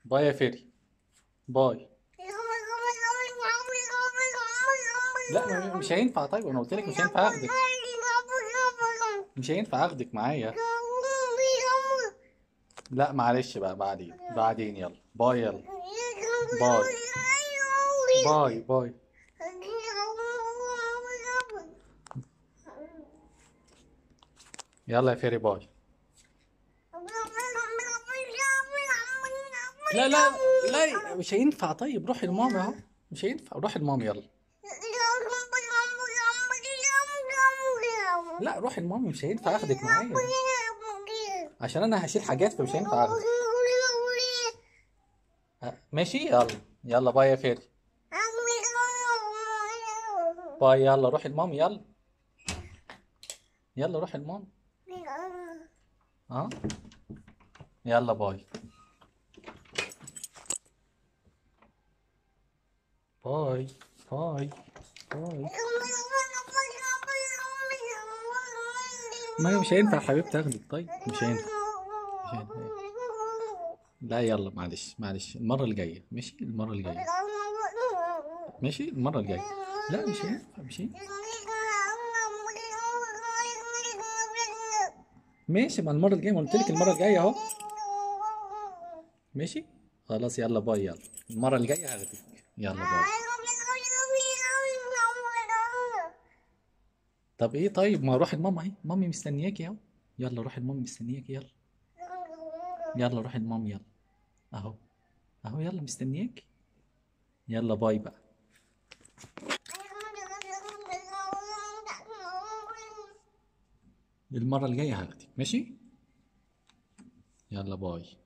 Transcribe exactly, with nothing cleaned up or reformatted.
باي يا فيري. باي. لا ما- مش هينفع. طيب انا قلت لك مش هينفع اخدك. مش هينفع اخدك معايا. لا معلش بقى، بعدين بعدين يلا باي يلا. باي. باي باي. يلا يا فيري باي. لا لا لا مش هينفع. طيب روحي لماما اهو. مش هينفع، روحي لماما يلا. لا روحي لماما، مش هينفع اخدك معايا عشان انا هشيل حاجات، فمش هينفع اخدك. أه، ماشي يلا. يلا باي يا فيري. باي يلا روحي لماما يلا. يلا روحي لماما. اه يلا باي. باي. باي. باي. ما هي مش هينفع يا حبيبتي اخدك. طيب مش هينفع. مش هينفع. لا يلا معلش معلش، المرة الجاية ماشي، المرة الجاية ماشي، المرة الجاية. لا مش هينفع مش هينفع. ماشي، ما المرة الجاية، ما قلت لك المرة الجاية اهو. ماشي خلاص يلا باي يلا. المرة الجاية هاخدك. يلا باي. طب ايه؟ طيب ما روحي لماما اهي، مامي مستنياكي اهو. يلا روحي لمامي مستنياكي يلا. يلا روحي لمامي يلا. اهو. اهو يلا مستنياكي. يلا باي بقى. المرة الجاية هاخدك ماشي. يلا باي.